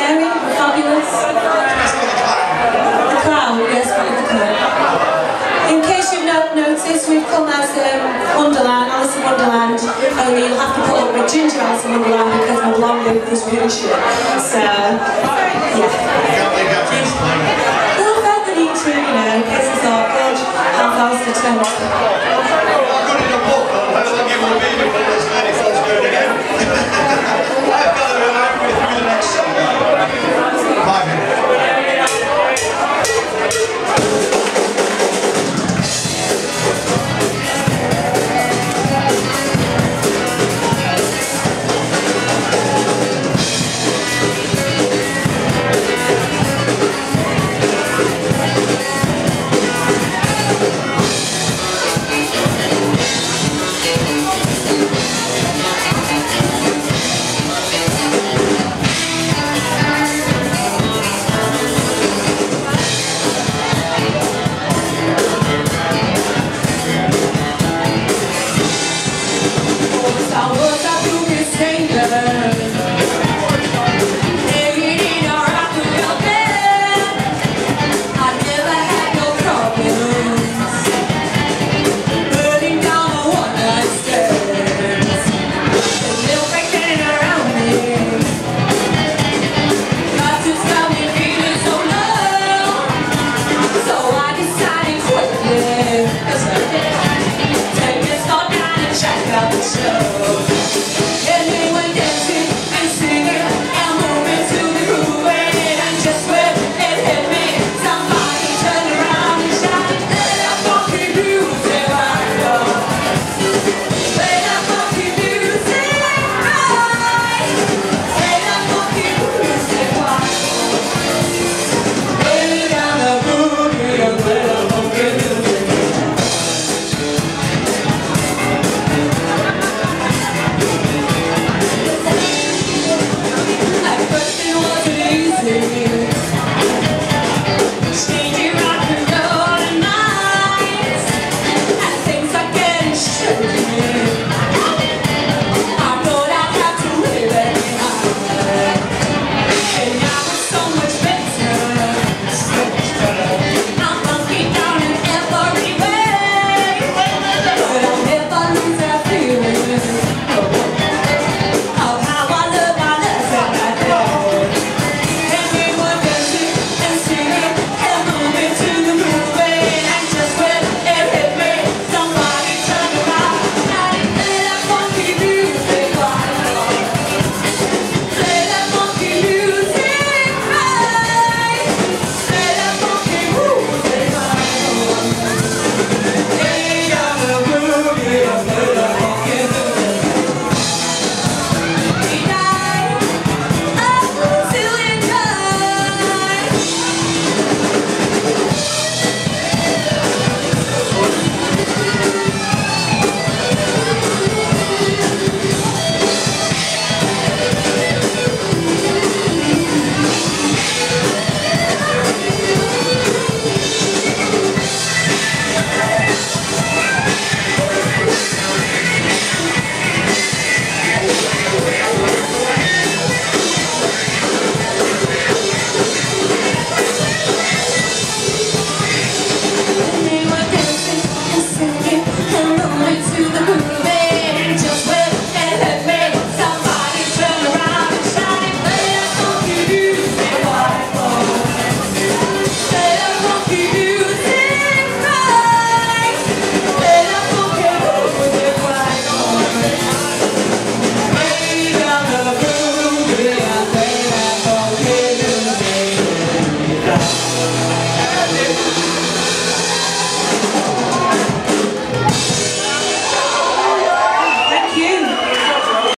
scary, we're fabulous. The clown, yes, we're the clown. In case you've not noticed, we've come as Wonderland, Alice in Wonderland, only you'll have to put up with Ginger Alice in Wonderland because my blonde wig was really shit. So, yeah. Little feather eating, you know, in case it's awkward, half hours to 10.